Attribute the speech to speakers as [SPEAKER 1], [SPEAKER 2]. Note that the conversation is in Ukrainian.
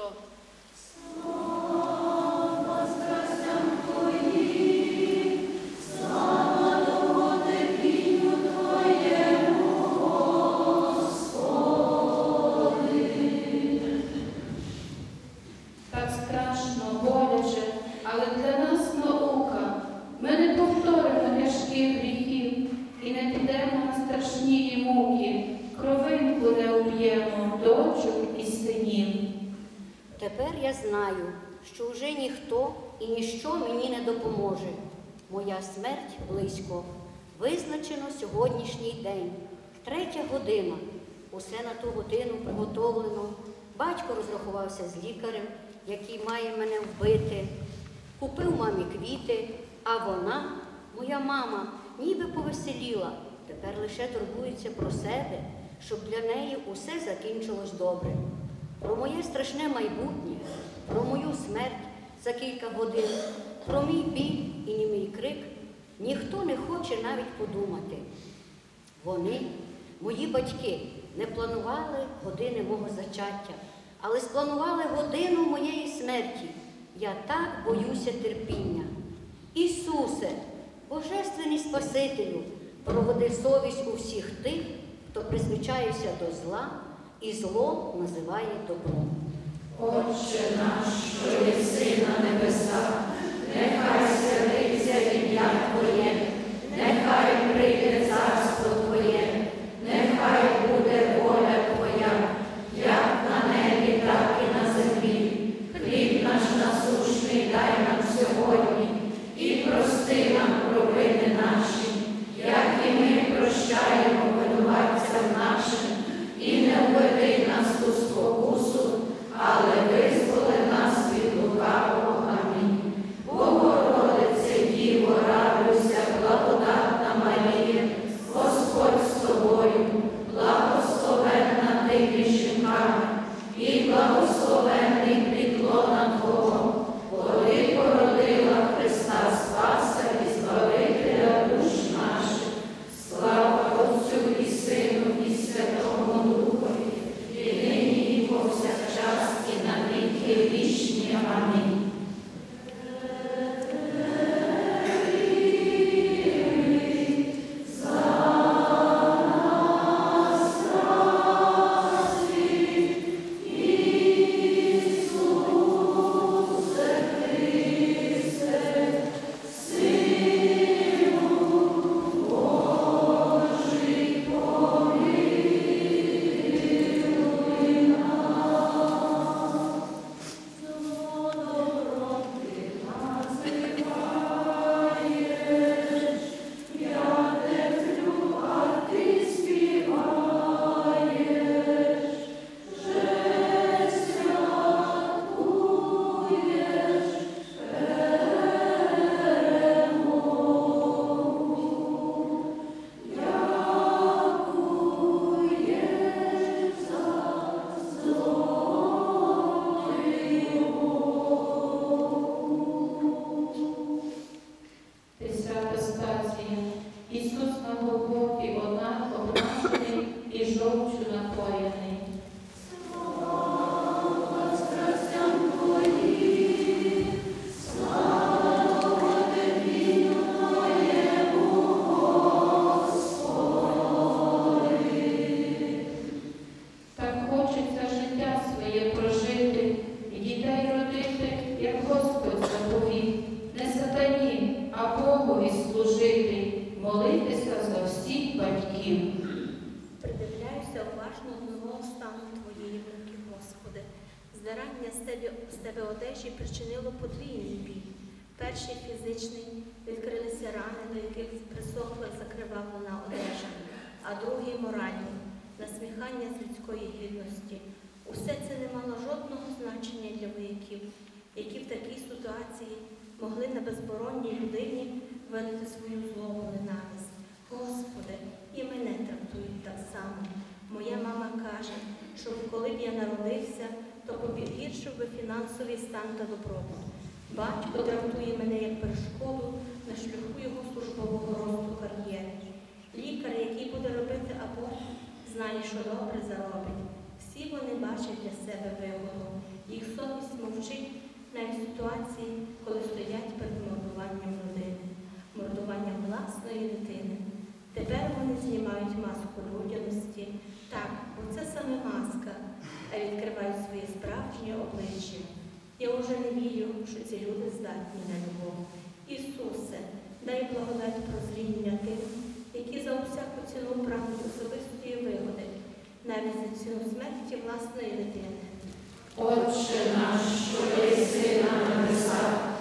[SPEAKER 1] Христо.
[SPEAKER 2] Так страшно, боляче, але для нас наука. Ми не повторимо тяжких гріхів і не підемо на страшні муки, кровинку не уб'ємо, дочок і синів.
[SPEAKER 3] Тепер я знаю, що вже ніхто і ніщо мені не допоможе. Моя смерть близько. Визначено сьогоднішній день. 3-я година. Усе на ту годину приготовлено. Батько розрахувався з лікарем, який має мене вбити. Купив мамі квіти, а вона, моя мама, ніби повеселіла. Тепер лише турбується про себе, щоб для неї усе закінчилось добре. Про моє страшне майбутнє, про мою смерть за кілька годин, про мій біль і німий крик ніхто не хоче навіть подумати. Вони, мої батьки, не планували години мого зачаття, але спланували годину моєї смерті. Я так боюся терпіння. Ісусе, Божественний Спасителю, проводи совість у всіх тих, хто призвичається до зла і зло називає добром.
[SPEAKER 4] Отче наш, що єси на небесах, нехай святиться ім'я Твоє, нехай прийде царство Твоє, нехай буде воля Твоя, як на небі, так і на землі. Хліб наш насущний дай нам сьогодні, і прости нам провини наші, як і ми прощаємо винуватцям нашим, і не введи нас у спокусу, але визволи нас від лукавого. Амінь. Богородице, Діво, радуйся, благодатна Марія, Господь з тобою, благословенна ти між жінками, і благословенний плід лона Твого, бо ти породила Христа Спаса і Збавителя душ наших. Слава Отцю і Сину, і Святому Духові, і нині, і повсякчас, і на віки вічні. Амінь.
[SPEAKER 2] Ісус на Голгофі однак ображений і жовчю напоєний. Так хочеться життя своє прожити і дітей родити, як Господь заповів, не сатані, а Богові служити, молитися за всіх батьків.
[SPEAKER 5] Придивляюся уважно до нового стану Твоєї руки, Господи. Здирання з Тебе одежі причинило подвійний біль. Перший фізичний, відкрилися рани, до яких присохла закривавлена одежа, а другий моральний, насміхання з людської гідності. Усе це не мало жодного значення для вояків, які в такій ситуації могли на безборонній людині вилити свою злобу ненависть. Господи, і мене трактують так само. Моя мама каже, що коли б я народився, то погіршив би фінансовий стан та добробут. Батько трактує мене як перешкоду на шляху його службового росту кар'єри. Лікар, який буде робити аборт, знає, що добре заробить. Всі вони бачать для себе вигоду. Їх совість мовчить навіть в ситуації, коли стоять перед мордуванням родини, мордуванням власної дитини. Тепер вони знімають маску людяності. Так, бо це саме маска, а відкривають своє справжнє обличчя. Я вже не вірю, що ці люди здатні на любов. Ісусе, дай благодать прозріння тим, які за усяку ціну прагнуть особистої вигоди, навіть за ціну смерті власної дитини.
[SPEAKER 4] Отче наш, що єси на небесах,